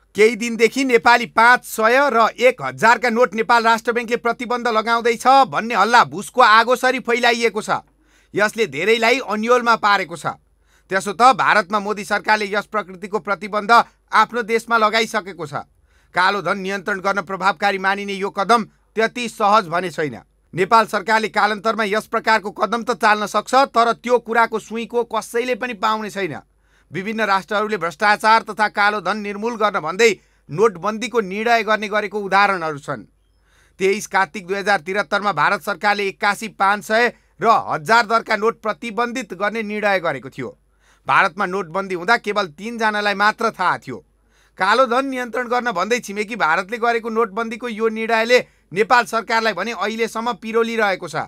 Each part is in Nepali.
केही दिनदेखि नेपाली 500 र 1000 का नोट नेपाल राष्ट्र बैंकले प्रतिबन्ध लगाउँदैछ भन्ने हल्ला भुसको आगोसरी फैलाइएको छ। यसले धेरैलाई अन्योलमा पारेको छ। त्यसो त भारतमा मोदी सरकारले यस प्रकृतिको प्रतिबन्ध आफ्नो देशमा लगाइसकेको छ। कालो धन नियन्त्रण गर्न प्रभावकारी मानिने यो कदम त्यति सहज भने छैन। नेपाल सरकारले कालान्तरमा यस प्रकारको कदम त चाल्न सक्छ, तर त्यो कुराको सुइँको कसैले पनि पाउने छैन। विभिन्न राष्ट्रहरूले भ्रष्टाचार तथा कालो धन निर्मूल गर्न भन्दै नोटबन्दीको निर्णय गर्ने गरेको उदाहरणहरू छन्। 23 कार्तिक 2073 मा भारत सरकारले 81, 500 र 1000 दरका नोट प्रतिबन्धित गर्ने निर्णय गरेको थियो। भारतमा नोटबन्दी हुँदा केवल 3 जनालाई मात्र थाहा थियो। कालो धन नियन्त्रण गर्न भन्दै छिमेकी भारतले गरेको नोटबन्दीको यो निर्णयले नेपाल सरकारलाई भने अहिलेसम्म पिरोलिरहेको छ।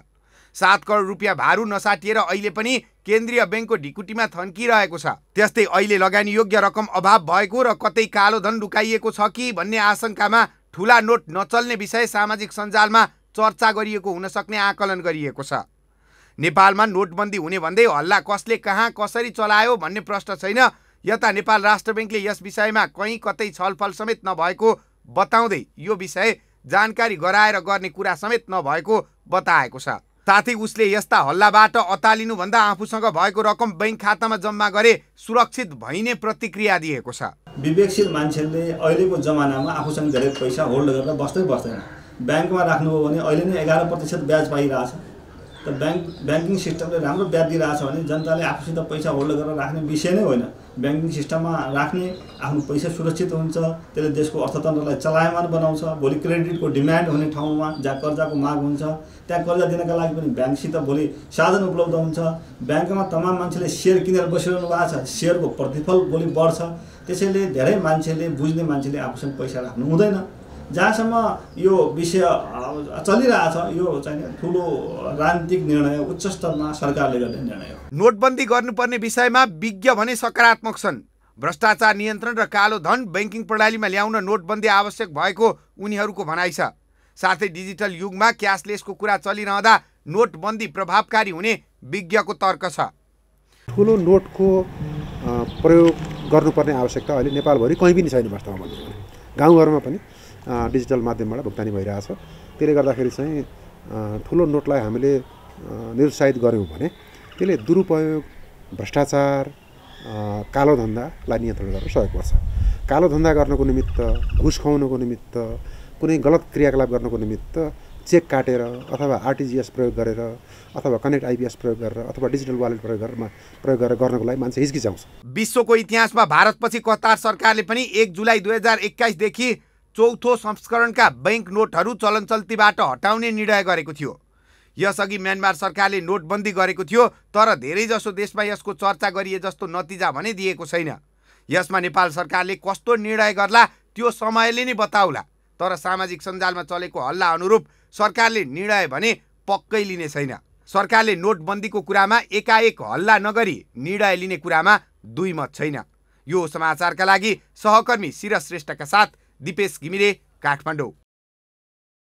7 करोड रुपियाँ भारु नसाटिएर अहिले पनि केन्द्रीय बैंकको ढिकुटीमा थन्किरहेको छ। त्यस्तै अहिले लगानी योग्य रकम अभाव भएको र कतै कालो धन लुकाइएको छ कि भन्ने आशंकामा ठूला नोट नचल्ने विषय सामाजिक सञ्जालमा चर्चा गरिएको हुन सक्ने आकलन गरिएको छ। नेपालमा नोटबन्दी हुने भन्दै हल्ला कसले कहाँ कसरी चलायो भन्ने प्रश्न छैन। यता नेपाल राष्ट्र बैंकले यस विषयमा कहीँ कतै छलफल समेत नभएको बताउँदै यो विषय जानकारी गराएर गर्ने कुरा समेत नभएको बताएको छ। साथै उसले यस्ता हल्लाबाट अतालिनु भन्दा आफूसँग भएको रकम बैंक खातामा जम्मा गरे सुरक्षित भइने प्रतिक्रिया दिएको छ। विवेकशील मान्छेले अहिलेको जमानामा आफूसँग धेरै पैसा होल्ड गरेर बस्दै बस्दैन। ब्याङ्कमा राख्नुभयो भने अहिले नै 11% ब्याज पाइरहेछ। त ब्याङ्किङ सिस्टमले राम्रो ब्याज दिइरहेछ भने जनताले आफूसित पैसा होल्ड गरेर राख्ने विषय नै होइन। ब्याङ्किङ सिस्टममा राख्ने आफ्नो पैसा सुरक्षित हुन्छ, त्यसले देशको अर्थतन्त्रलाई चलायमान बनाउँछ। भोलि क्रेडिटको डिमान्ड हुने ठाउँमा जहाँ कर्जाको माग हुन्छ त्यहाँ कर्जा दिनका लागि पनि ब्याङ्कसित भोलि साधन उपलब्ध हुन्छ। ब्याङ्कमा तमाम मान्छेले सेयर किनेर बसिरहनु भएको छ, सेयरको प्रतिफल भोलि बढ्छ। त्यसैले धेरै मान्छेले बुझ्ने मान्छेले आफूसँग पैसा राख्नु हुँदैन। जहाँसम्म यो विषय चलिरहेछ यो चाहिँ ठुलो राजनीतिक निर्णय उच्च स्तरमा सरकारले गर्ने निर्णय हो। नोटबन्दी गर्नुपर्ने विषयमा विज्ञ भने सकारात्मक छन्। भ्रष्टाचार नियन्त्रण र कालो धन बैंकिङ प्रणालीमा ल्याउन नोटबन्दी आवश्यक भएको उनीहरूको भनाइ छ। साथै डिजिटल युगमा क्यासलेसको कुरा चलिरहँदा नोटबन्दी प्रभावकारी हुने विज्ञको तर्क छ। ठुलो नोटको प्रयोग गर्नुपर्ने आवश्यकता अहिले नेपालभरि कहीँ पनि छैन। वास्तवमा भन्नु भने गाउँघरमा पनि डिजिटल माध्यमबाट भुक्तानी भइरहेछ। त्यसले गर्दाखेरि चाहिँ ठुलो नोटलाई हामीले निरुत्साहित गऱ्यौँ भने त्यसले दुरुपयोग, भ्रष्टाचार, कालो धन्दालाई नियन्त्रण गर्न सहयोग गर्छ। कालो धन्दा गर्नको निमित्त, घुस खुवाउनको निमित्त, कुनै गलत क्रियाकलाप गर्नको निमित्त चेक काटेर अथवा आरटिजिएस प्रयोग गरेर अथवा कनेक्ट आइपिएस प्रयोग गरेर अथवा डिजिटल वालेट प्रयोग गरेर गर्नको लागि मान्छे हिचकिचाउँछ। विश्वको इतिहासमा भारतपछि कतार सरकारले पनि 1 जुलाई 2021 देखि चौथो संस्करणका बैंक नोटहरू चलन चल्तीबाट हटाउने निर्णय गरेको थियो। यसअघि म्यानमार सरकारले नोटबन्दी गरेको थियो, तर धेरैजसो देशमा यसको चर्चा गरिए जस्तो नतिजा भने दिएको छैन। यसमा नेपाल सरकारले कस्तो निर्णय गर्ला त्यो समयले नै बताउला, तर सामाजिक सञ्जालमा चलेको हल्ला अनुरूप सरकारले निर्णय भने पक्कै लिने छैन। सरकारले नोटबन्दीको कुरामा एकाएक हल्ला नगरी निर्णय लिने कुरामा दुई मत छैन। यो समाचारका लागि सहकर्मी शिरज श्रेष्ठका साथ दिपेश घिमिरे, काठमाडौँ।